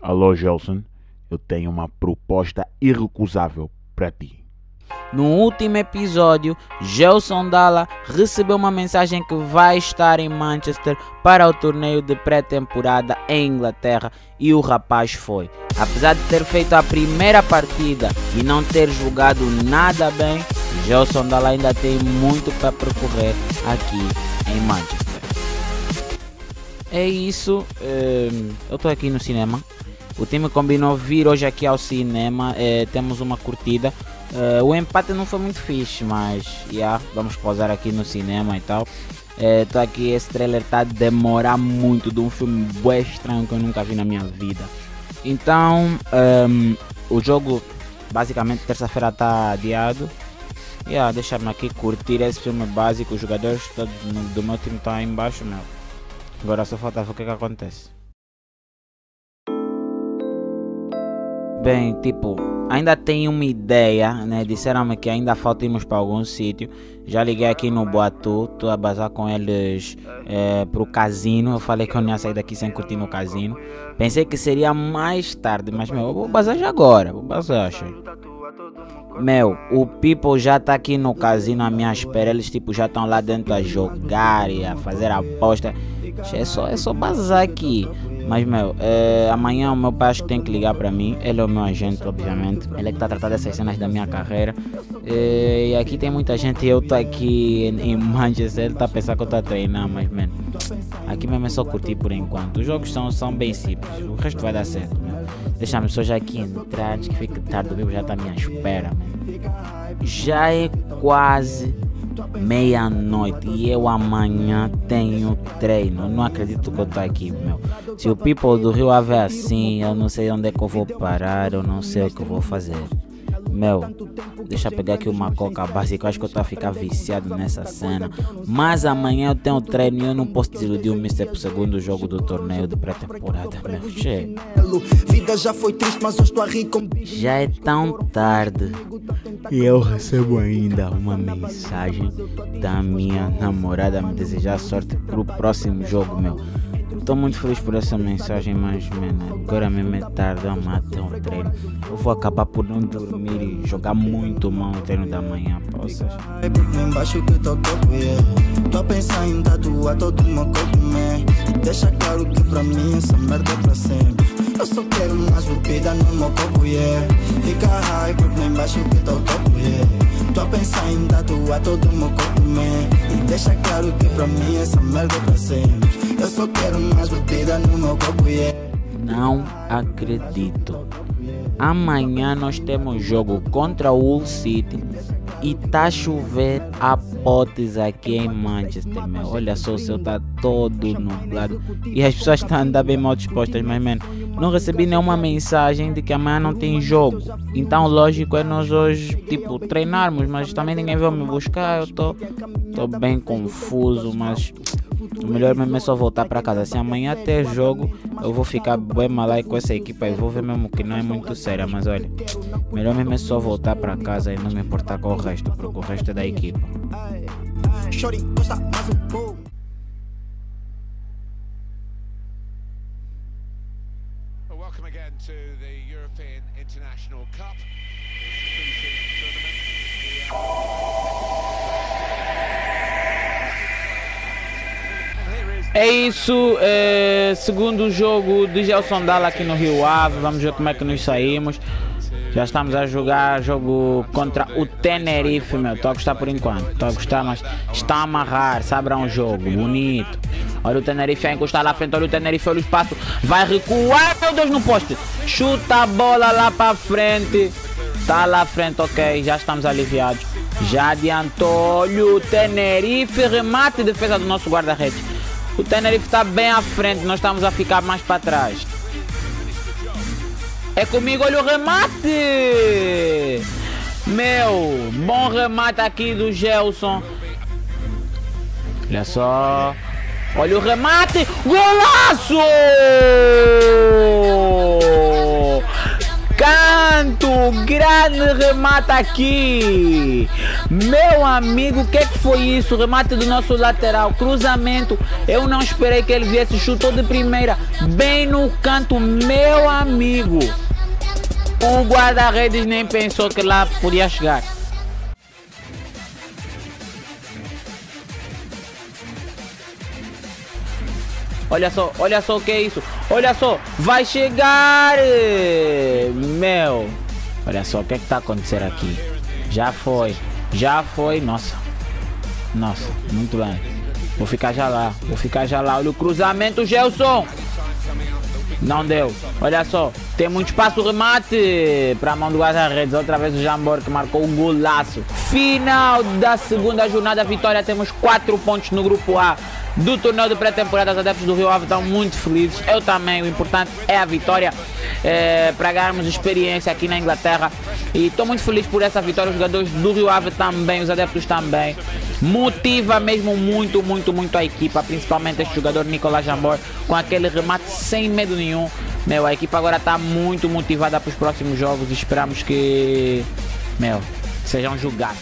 Alô, Gelson, eu tenho uma proposta irrecusável para ti. No último episódio, Gelson Dalla recebeu uma mensagem que vai estar em Manchester para o torneio de pré-temporada em Inglaterra e o rapaz foi. Apesar de ter feito a primeira partida e não ter jogado nada bem, Gelson Dalla ainda tem muito para percorrer aqui em Manchester. É isso, eu estou aqui no cinema. O time combinou vir hoje aqui ao cinema, temos uma curtida. O empate não foi muito fixe, mas vamos pausar aqui no cinema e tal. Tô aqui, esse trailer tá a demorar muito, de um filme bué estranho que eu nunca vi na minha vida. Então, o jogo basicamente terça-feira tá adiado. Deixa-me aqui curtir esse filme básico. Os jogadores todos do meu time estão aí embaixo, meu. Agora só falta ver o que acontece. Bem, ainda tenho uma ideia, né? Disseram-me que ainda falta irmos para algum sítio. Já liguei aqui no Boatu, estou a bazar com eles pro casino. Eu falei que eu não ia sair daqui sem curtir no casino. Pensei que seria mais tarde, mas meu, eu vou bazar já agora. Vou bazar, cheio. Meu, o people já tá aqui no casino à minha espera. Eles já estão lá dentro a jogar e a fazer aposta. É só bazar aqui. Mas meu, amanhã o meu pai acho que tem que ligar para mim. Ele é o meu agente, obviamente. Ele é que está a tratar dessas cenas da minha carreira. E aqui tem muita gente e eu tô aqui em Manchester. Ele tá a pensar que eu tô a treinar, mas mano, aqui mesmo é só curtir por enquanto. Os jogos são bem simples, o resto vai dar certo, meu. Deixa-me só já aqui entrar antes que fique tarde. O vivo já tá à minha espera, meu. Já é quase meia-noite e eu amanhã tenho treino. Não acredito que eu tô aqui, meu. Se o people do Rio Ave é assim, eu não sei onde é que eu vou parar, eu não sei o que eu vou fazer. Meu, deixa eu pegar aqui uma coca básica, eu acho que eu tô a ficar viciado nessa cena. Mas amanhã eu tenho treino e eu não posso desiludir o Mister pro segundo jogo do torneio de pré-temporada, meu. Chega. Já é tão tarde e eu recebo ainda uma mensagem da minha namorada me desejar sorte pro próximo jogo, meu. Estou muito feliz por essa mensagem, mas mano, agora mesmo é tarde, eu matei um treino. Eu vou acabar por não dormir e jogar muito mal no treino da manhã, poças. Tô a pensar em tatuar todo o meu corpo, man. Deixa claro que pra mim essa merda é pra sempre. Eu só quero mais bebida no meu corpo, yeah. Fica high porque lá embaixo que tô topo, yeah. Tô a pensar em tatuar todo o meu corpo, man. E deixa claro que pra mim essa merda é pra sempre. Eu só quero mais bebida no meu corpo, yeah. Não acredito. Amanhã nós temos jogo contra o Hull City e tá a chover a potes aqui em Manchester, meu. Olha só, o céu tá todo nublado e as pessoas estão a andar bem mal dispostas, mas mano, não recebi nenhuma mensagem de que amanhã não tem jogo. Então lógico é nós hoje treinarmos, mas também ninguém veio me buscar. Eu tô bem confuso, mas o melhor mesmo é só voltar para casa. Se amanhã ter jogo, eu vou ficar bem malai com essa equipa e vou ver mesmo que não é muito séria. Mas olha, melhor mesmo é só voltar para casa e não me importar com o resto, porque o resto é da equipa. Welcome again to the European International Cup. É isso, segundo jogo de Gelson Dalla aqui no Rio Ave. Vamos ver como é que nos saímos. Já estamos a jogar jogo contra o Tenerife, meu. Estou a gostar por enquanto, estou a gostar, mas está a amarrar, sabe, um jogo bonito. Olha o Tenerife a encostar lá à frente, olha o Tenerife, olha o espaço, vai recuar, meu Deus, no poste. Chuta a bola lá para frente, está lá à frente, ok, já estamos aliviados. Já adiantou, olha o Tenerife, remate e defesa do nosso guarda-redes. O Tenerife está bem à frente, nós estamos a ficar mais para trás. É comigo, olha o remate! Meu, bom remate aqui do Gelson. Olha só. Olha o remate! Golaço! Canto! Grande remate aqui! Meu amigo, o que foi isso? Remate do nosso lateral, cruzamento. Eu não esperei que ele viesse, chutou de primeira, bem no canto, meu amigo. O guarda-redes nem pensou que lá podia chegar. Olha só o que é isso. Olha só, vai chegar. Meu, olha só o que está acontecendo aqui. Já foi. Nossa, muito bem. Vou ficar já lá. Olha o cruzamento, Gelson. Não deu. Olha só, tem muito espaço, remate para a mão do guarda-redes. Outra vez o Jambor que marcou um golaço. Final da segunda jornada, vitória. Temos 4 pontos no grupo A do torneio de pré-temporada. Os adeptos do Rio Ave estão muito felizes. Eu também. O importante é a vitória, para ganharmos experiência aqui na Inglaterra. E estou muito feliz por essa vitória. Os jogadores do Rio Ave também, os adeptos também. Motiva mesmo muito a equipa, principalmente este jogador Nicolás Jambor, com aquele remate sem medo nenhum. Meu, a equipa agora está muito motivada para os próximos jogos e esperamos que, sejam jogados.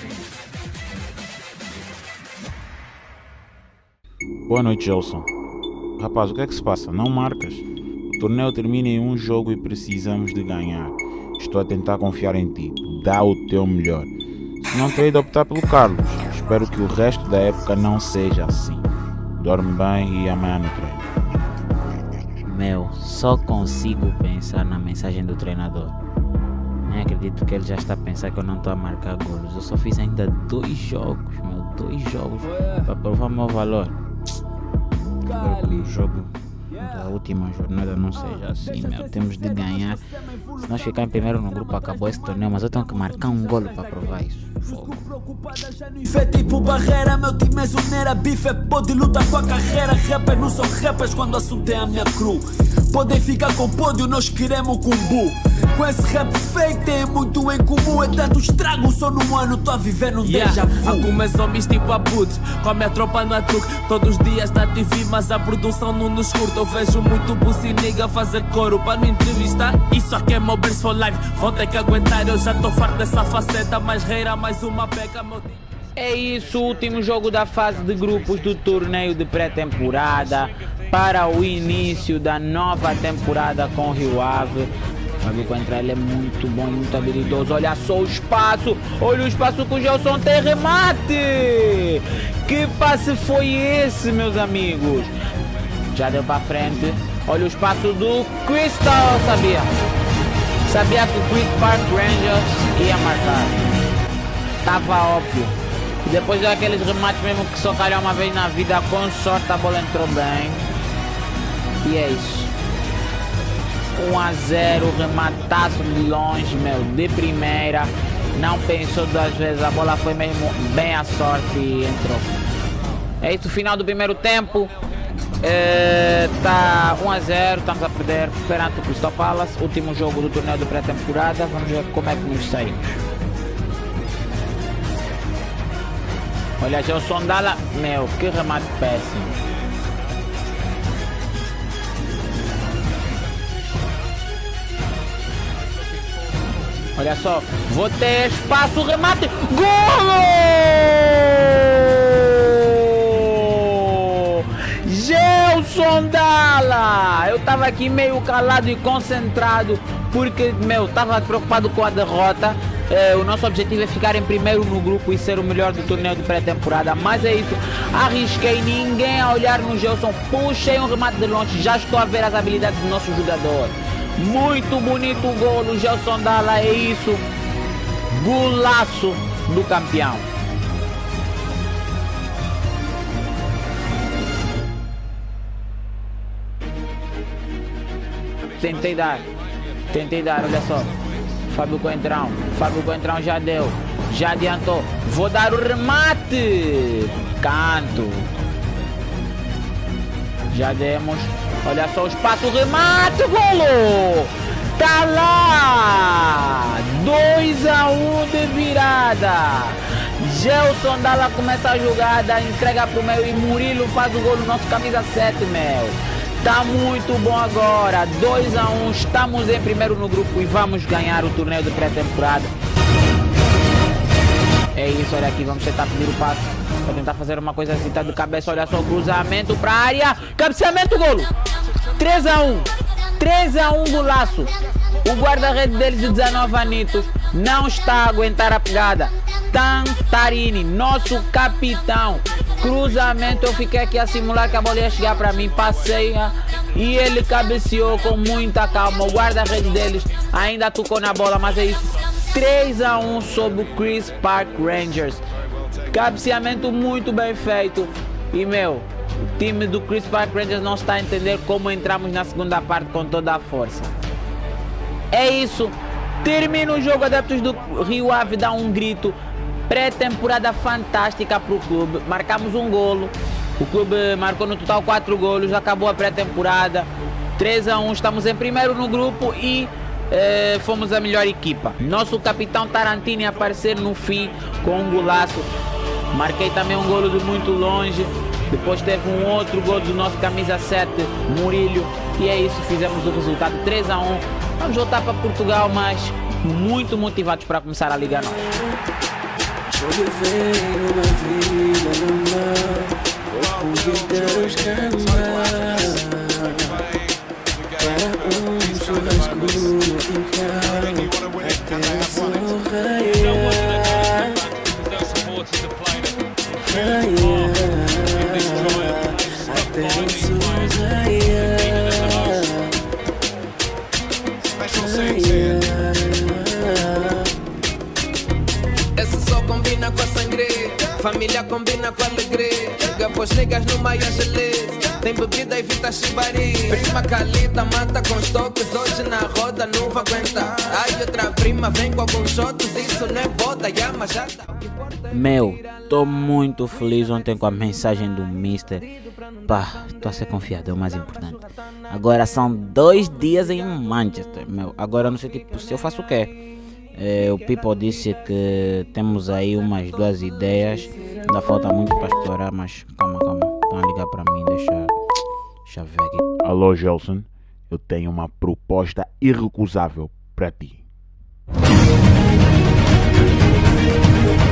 Boa noite, Gelson. Rapaz, o que é que se passa? Não marcas? O torneio termina em um jogo e precisamos de ganhar. Estou a tentar confiar em ti. Dá o teu melhor. Se não terei de optar pelo Carlos. Espero que o resto da época não seja assim. Dorme bem e amanhã no treino. Meu, só consigo pensar na mensagem do treinador. Nem acredito que ele já está a pensar que eu não estou a marcar golos. Eu só fiz ainda 2 jogos, 2 jogos para provar o meu valor. Espero que o jogo da última jornada não seja assim, temos de ganhar. Se nós ficar em primeiro no grupo, acabou esse torneio, mas eu tenho que marcar um golo para provar isso. Fogo. É tipo barreira, meu time é zoneira, bife pode lutar com a carreira. Rappers não são rappers quando o assunto é a minha crew. Podem ficar com pódio, nós queremos combo. Com esse rap fake tem muito em comum. É tanto estrago, só num ano tô a viver num déjà vu. Algumas zombies tipo abutres, com a minha tropa não é truque. Todos os dias na TV, mas a produção não nos curta. Eu vejo muito buci nigga fazer coro para me entrevistar. Isso aqui é meu verso for life, vão ter que aguentar. Eu já tô farto dessa faceta, mais reira, mais uma beca, meu time. É isso, o último jogo da fase de grupos do torneio de pré-temporada para o início da nova temporada com o Rio Ave. Fábio Coentrão, ele é muito bom, muito habilidoso. Olha só o espaço, olha o espaço que o Gelson tem, remate! Que passe foi esse, meus amigos? Já deu para frente, olha o espaço do Crystal, sabia que o Quick Park Rangers ia marcar, tava óbvio. E depois daqueles remates mesmo que só calhou uma vez na vida, com sorte a bola entrou bem. E é isso. 1-0, remataço de longe, de primeira. Não pensou 2 vezes, a bola foi mesmo bem à sorte e entrou. É isso, final do primeiro tempo. Tá 1-0, estamos a perder perante o Crystal Palace. Último jogo do torneio de pré-temporada. Vamos ver como é que nos saímos. Olha, Gelson Dalla, que remate péssimo. Olha só, vou ter espaço, remate, golo! Gelson Dalla! Eu tava aqui meio calado e concentrado, porque, tava preocupado com a derrota. O nosso objetivo é ficar em primeiro no grupo e ser o melhor do torneio de pré-temporada, mas é isso, arrisquei, ninguém a olhar no Gelson, puxei um remate de longe, já estou a ver as habilidades do nosso jogador. Muito bonito o golo, Gelson Dalla, é isso, golaço do campeão. Tentei dar, olha só. Fábio Coentrão já deu, já adiantou, vou dar o remate, canto, já demos, olha só o espaço, remate, golo, tá lá, 2-1 de virada. Gelson Dalla começa a jogada, entrega pro meio e Murilo faz o gol no nosso camisa 7, Tá muito bom agora, 2-1, estamos em primeiro no grupo e vamos ganhar o torneio de pré-temporada. É isso, olha aqui, vamos tentar pedir o passe para tentar fazer uma coisa assim, tá de cabeça, olha só, cruzamento para a área, cabeceamento, golo, 3-1, 3-1 golaço. O guarda-redes deles de 19 anitos não está a aguentar a pegada. Tantarini, nosso capitão, cruzamento, eu fiquei aqui a simular que a bola ia chegar para mim, passei e ele cabeceou com muita calma. O guarda-redes deles ainda tocou na bola, mas é isso, 3-1 sobre o Chris Park Rangers. Cabeceamento muito bem feito. E meu, o time do Chris Park Rangers não está a entender como entramos na segunda parte com toda a força. É isso, termina o jogo, adeptos do Rio Ave dão um grito. Pré-temporada fantástica para o clube, marcamos um golo, o clube marcou no total 4 golos, acabou a pré-temporada, 3-1, estamos em primeiro no grupo e fomos a melhor equipa. Nosso capitão Tarantini aparecer no fim com um golaço, marquei também um golo de muito longe, depois teve um outro golo do nosso camisa 7, Murilho, e é isso, fizemos o resultado 3-1, vamos voltar para Portugal, mas muito motivados para começar a Liga Nova. Vou viver uma vida normal, vou convidar os camas para churrasco no quintal, até o sol raiar, até o sol raiar. Esse só combina com a sangria, família combina com a alegria. Chega pros niggas no maior gelês, tem bebida e evita chibari. Prima Calita mata com os toques, hoje na roda não vai aguentar. Ai, outra prima vem com alguns shots, isso não é boda, mas já tá. Meu, tô muito feliz ontem com a mensagem do Mister. Pá, tô a ser confiado, é o mais importante. Agora são 2 dias em Manchester, meu. Agora eu não sei tipo, se eu faço o quê. O People disse que temos aí umas 2 ideias. Ainda falta muito para explorar, mas calma. Estão a ligar para mim, deixa eu ver aqui. Alô, Gelson, eu tenho uma proposta irrecusável para ti.